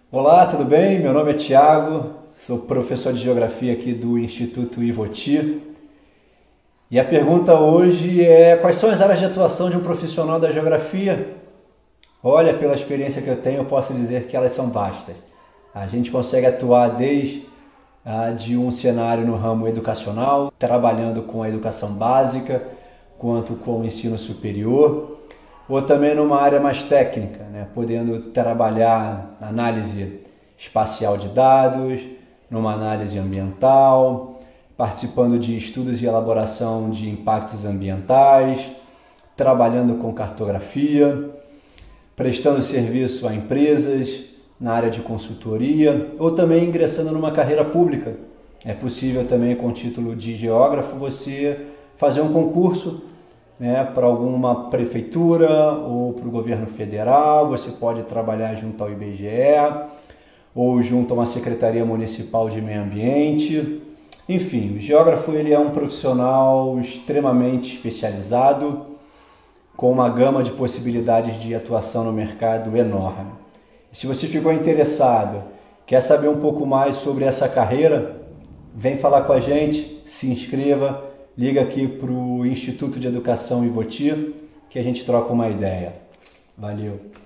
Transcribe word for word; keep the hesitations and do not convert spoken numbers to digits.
Olá, tudo bem? Meu nome é Tiago, sou professor de Geografia aqui do Instituto Ivoti. E a pergunta hoje é: quais são as áreas de atuação de um profissional da Geografia? Olha, pela experiência que eu tenho, eu posso dizer que elas são vastas. A gente consegue atuar desde ah, de um cenário no ramo educacional, trabalhando com a educação básica, quanto com o ensino superior, ou também numa área mais técnica, né? Podendo trabalhar análise espacial de dados, numa análise ambiental, participando de estudos e elaboração de impactos ambientais, trabalhando com cartografia, prestando serviço a empresas na área de consultoria ou também ingressando numa carreira pública. É possível também, com o título de geógrafo, você fazer um concurso, né, para alguma prefeitura ou para o governo federal. Você pode trabalhar junto ao I B G E ou junto a uma secretaria municipal de meio ambiente. Enfim, o geógrafo ele é um profissional extremamente especializado, com uma gama de possibilidades de atuação no mercado enorme. Se você ficou interessado, quer saber um pouco mais sobre essa carreira, vem falar com a gente, se inscreva, liga aqui para o Instituto de Educação Ivoti, que a gente troca uma ideia. Valeu!